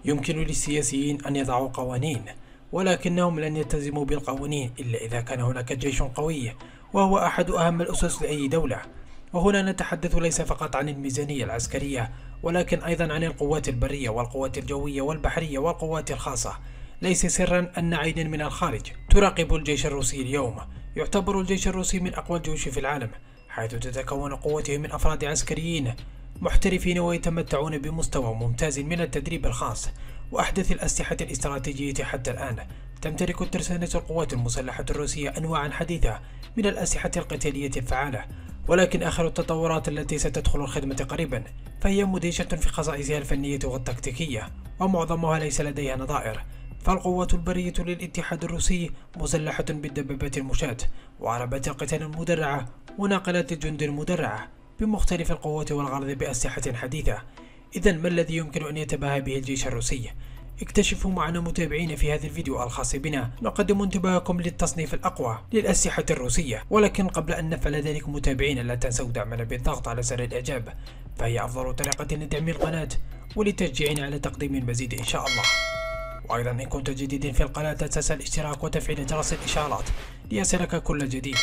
يمكن للسياسيين أن يضعوا قوانين، ولكنهم لن يلتزموا بالقوانين إلا إذا كان هناك جيش قوي، وهو أحد أهم الأسس لأي دولة. وهنا نتحدث ليس فقط عن الميزانية العسكرية، ولكن أيضا عن القوات البرية والقوات الجوية والبحرية والقوات الخاصة. ليس سرا أن عينا من الخارج تراقب الجيش الروسي اليوم. يعتبر الجيش الروسي من أقوى الجيوش في العالم، حيث تتكون قوته من أفراد عسكريين محترفين ويتمتعون بمستوى ممتاز من التدريب الخاص وأحدث الأسلحة الاستراتيجية حتى الآن. تمتلك ترسانة القوات المسلحة الروسية أنواعا حديثة من الأسلحة القتالية الفعالة، ولكن آخر التطورات التي ستدخل الخدمة قريبا فهي مدهشة في خصائصها الفنية والتكتيكية، ومعظمها ليس لديها نظائر. فالقوة البرية للاتحاد الروسي مسلحة بالدبابات المشاة وعربات القتال المدرعة وناقلات الجند المدرعة بمختلف القوات والغرض بأسلحة حديثة. إذا ما الذي يمكن أن يتباهى به الجيش الروسي؟ اكتشفوا معنا متابعين في هذا الفيديو الخاص بنا. نقدم انتباهكم للتصنيف الأقوى للأسلحة الروسية، ولكن قبل أن نفعل ذلك متابعين لا تنسوا دعمنا بالضغط على زر الإعجاب، فهي أفضل طريقة لدعم القناة ولتشجيعنا على تقديم المزيد إن شاء الله. وأيضا إن كنت جديد في القناة لا تنسى الاشتراك وتفعيل جرس الإشعارات ليصلك كل جديد.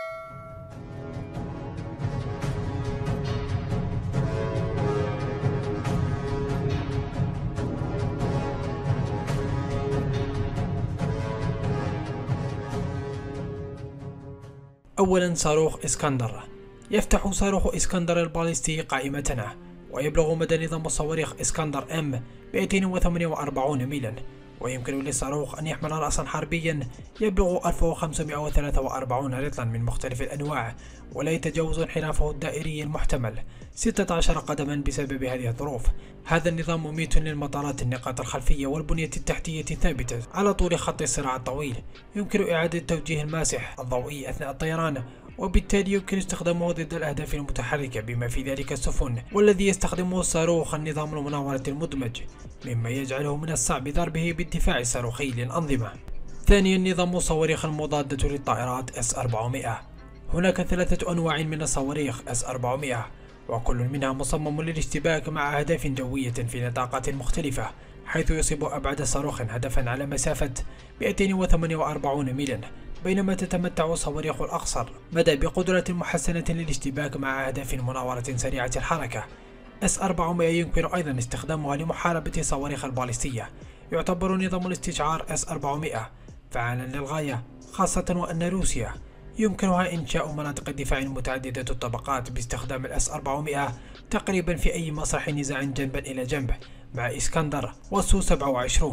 أولا صاروخ إسكندر. يفتح صاروخ إسكندر الباليستي قائمتنا، ويبلغ مدى نظام الصواريخ إسكندر M 248 ميلا، ويمكن للصاروخ أن يحمل رأسا حربيا يبلغ 1543 رطلا من مختلف الأنواع، ولا يتجاوز انحرافه الدائري المحتمل 16 قدما بسبب هذه الظروف. هذا النظام مميت للمطارات النقاط الخلفية والبنية التحتية الثابتة على طول خط الصراع الطويل. يمكن إعادة توجيه الماسح الضوئي أثناء الطيران، وبالتالي يمكن استخدامه ضد الأهداف المتحركة بما في ذلك السفن، والذي يستخدمه الصاروخ النظام المناورة المدمج، مما يجعله من الصعب ضربه بالدفاع الصاروخي للأنظمة. ثانيا نظام الصواريخ المضادة للطائرات S-400. هناك 3 أنواع من الصواريخ S-400، وكل منها مصمم للاشتباك مع أهداف جوية في نطاقات مختلفة، حيث يصيب أبعد صاروخ هدفا على مسافة 248 ميلا، بينما تتمتع صواريخ الأقصر مدى بقدرة محسنة للاشتباك مع أهداف مناورة سريعة الحركة. S-400 يمكن أيضا استخدامها لمحاربة صواريخ الباليستية. يعتبر نظام الاستشعار S-400 فعالا للغاية، خاصة وأن روسيا يمكنها إنشاء مناطق دفاع متعددة الطبقات باستخدام S-400 تقريبا في أي مسرح نزاع جنبا إلى جنب مع إسكندر والسو 27.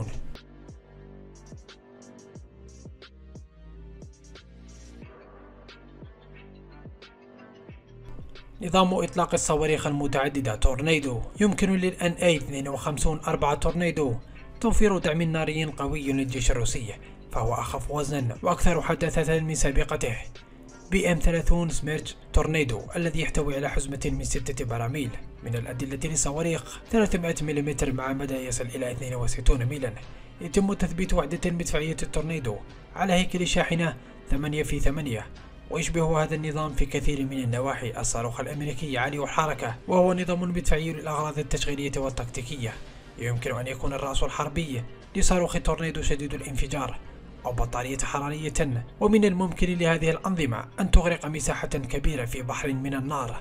نظام إطلاق الصواريخ المتعددة تورنيدو. يمكن للNA 52 4 تورنيدو توفير دعم ناري قوي للجيش الروسي، فهو أخف وزنا وأكثر حداثة من سابقته. BM-30 سميرش تورنيدو الذي يحتوي على حزمة من 6 براميل من الأدلة لصواريخ 300 ملم مع مدى يصل إلى 62 ميلا. يتم تثبيت وحدة مدفعية التورنيدو على هيكل شاحنة 8 في 8، ويشبه هذا النظام في كثير من النواحي الصاروخ الأمريكي عالي الحركة، وهو نظام مدفعي للأغراض التشغيلية والتكتيكية. يمكن أن يكون الرأس الحربي لصاروخ تورنيدو شديد الانفجار أو بطارية حرارية، ومن الممكن لهذه الأنظمة أن تغرق مساحة كبيرة في بحر من النار.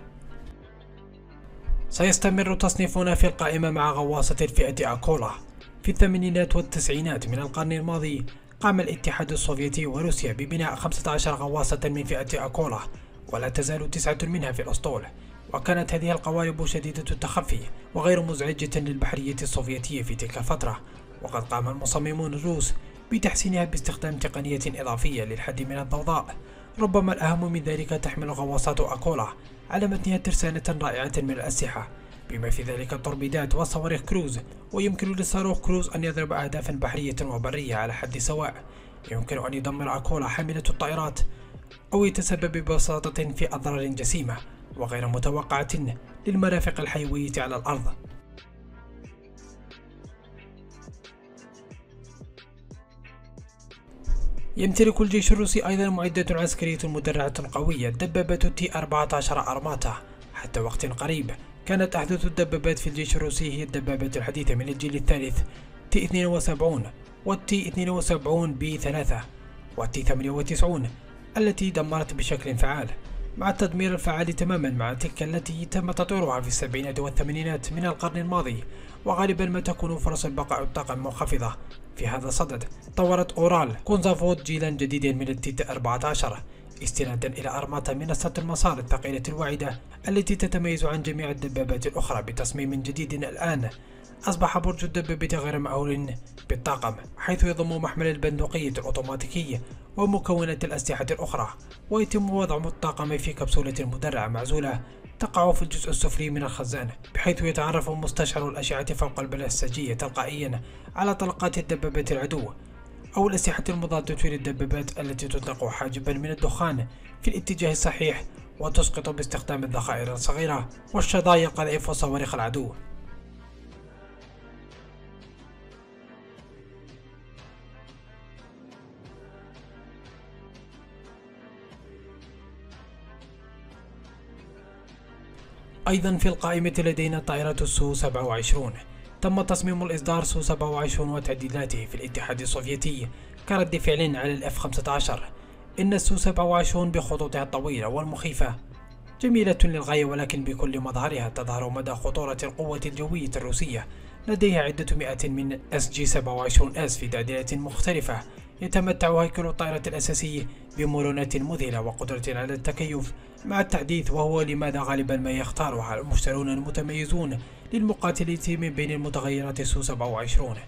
سيستمر تصنيفنا في القائمة مع غواصة الفئة أكولا. في الثمانينات والتسعينات من القرن الماضي قام الاتحاد السوفيتي وروسيا ببناء 15 غواصة من فئة أكولا، ولا تزال 9 منها في الأسطول. وكانت هذه القوارب شديدة التخفي وغير مزعجة للبحرية السوفيتية في تلك الفترة، وقد قام المصممون الروس بتحسينها باستخدام تقنية إضافية للحد من الضوضاء. ربما الأهم من ذلك تحمل غواصات أكولا على متنها ترسانة رائعة من الأسلحة، بما في ذلك التوربيدات وصواريخ كروز، ويمكن للصاروخ كروز أن يضرب أهدافا بحرية وبرية على حد سواء. يمكن أن يدمر أكولا حاملة الطائرات أو يتسبب ببساطة في أضرار جسيمة وغير متوقعة للمرافق الحيوية على الأرض. يمتلك الجيش الروسي أيضا معدات عسكرية مدرعة قوية، دبابة T-14 أرماتا. حتى وقت قريب كانت أحدث الدبابات في الجيش الروسي هي الدبابات الحديثة من الجيل الثالث تي 72 والتي 72 بي 3 والتي 98 التي دمرت بشكل فعال، مع التدمير الفعال تماما مع تلك التي تم تطويرها في السبعينات والثمانينات من القرن الماضي. وغالبا ما تكون فرص البقاء الطاقم منخفضة. في هذا الصدد طورت أورال كونزافود جيلا جديدا من التي 14 استنادا إلى أرماتا منصة المسار الثقيلة الواعدة التي تتميز عن جميع الدبابات الأخرى بتصميم جديد. الآن أصبح برج الدبابة غير مأهول بالطاقم، حيث يضم محمل البندقية الأوتوماتيكي ومكونات الأسلحة الأخرى، ويتم وضع الطاقم في كبسولة مدرعة معزولة تقع في الجزء السفلي من الخزان، بحيث يتعرف مستشعر الأشعة فوق البنفسجية تلقائيا على طلقات الدبابات العدو أو الأسلحة المضادة للدبابات التي تطلق حاجبا من الدخان في الاتجاه الصحيح، وتسقط باستخدام الذخائر الصغيرة والشظايا قذائف وصواريخ العدو. أيضا في القائمة لدينا طائرة السو 27. تم تصميم الإصدار سو 27 وتعديلاته في الاتحاد السوفيتي كرد فعل على الإف 15. إن السو 27 بخطوطها الطويلة والمخيفة جميلة للغاية، ولكن بكل مظهرها تظهر مدى خطورة القوة الجوية الروسية. لديها عدة مئات من SG-27S في تعديلات مختلفة. يتمتع هيكل الطائرة الأساسي بمرونة مذهلة وقدرة على التكيف مع التحديث، وهو لماذا غالبا ما يختارها المشترون المتميزون للمقاتلة من بين المتغيرات السو 27.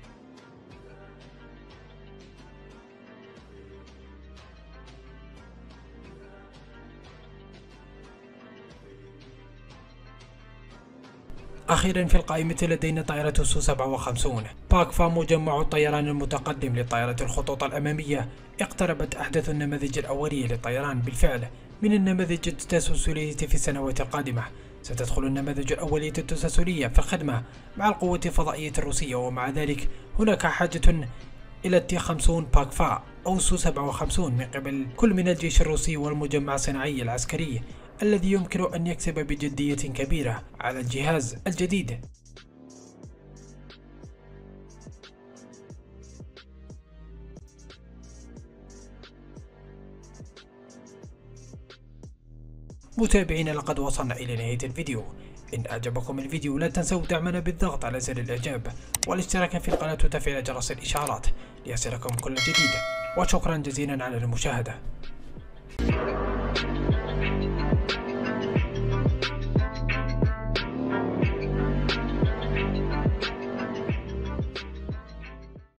أخيرا في القائمة لدينا طائرة السو 57 باكفا، مجمع الطيران المتقدم للطائرة الخطوط الأمامية. اقتربت أحدث النماذج الأولية للطيران بالفعل من النماذج التسلسلية في السنوات القادمة. ستدخل النماذج الأولية التسلسلية في الخدمة مع القوة الفضائية الروسية، ومع ذلك هناك حاجة إلى التي 50 باكفا أو سو 57 من قبل كل من الجيش الروسي والمجمع الصناعي العسكري الذي يمكن أن يكسب بجدية كبيرة على الجهاز الجديد. متابعينا، لقد وصلنا إلى نهاية الفيديو. إن أعجبكم الفيديو لا تنسوا دعمنا بالضغط على زر الإعجاب والاشتراك في القناة وتفعيل جرس الإشعارات ليصلكم كل جديد، وشكرا جزيلا على المشاهدة.